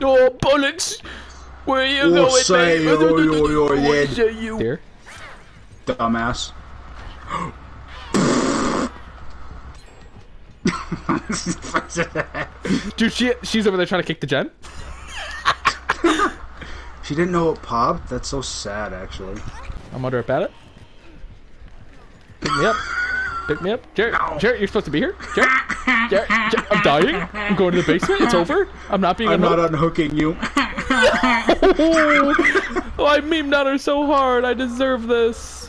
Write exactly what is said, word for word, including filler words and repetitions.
Oh, bullets! Where you Oh, going, say, babe? yo, yo, yo, Oh, yeah. say you. Here. Dumbass. Dude, she she's over there trying to kick the gen. She didn't know it popped? That's so sad, actually. I'm under up at it. Pick me up. Pick me up. Jared, No. Jared, you're supposed to be here. Jared, Jared, Jared, I'm dying. I'm going to the basement. It's over. I'm not being I'm unhooked. not unhooking you. Oh, I memed on her so hard. I deserve this.